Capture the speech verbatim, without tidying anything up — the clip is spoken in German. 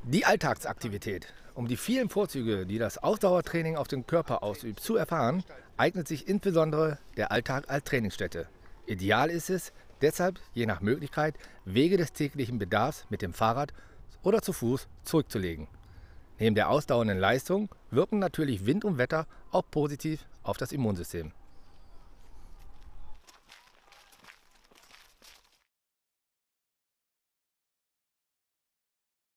Die Alltagsaktivität. Um die vielen Vorzüge, die das Ausdauertraining auf den Körper ausübt, zu erfahren, eignet sich insbesondere der Alltag als Trainingsstätte. Ideal ist es, deshalb je nach Möglichkeit Wege des täglichen Bedarfs mit dem Fahrrad oder zu Fuß zurückzulegen. Neben der ausdauernden Leistung wirken natürlich Wind und Wetter auch positiv auf das Immunsystem.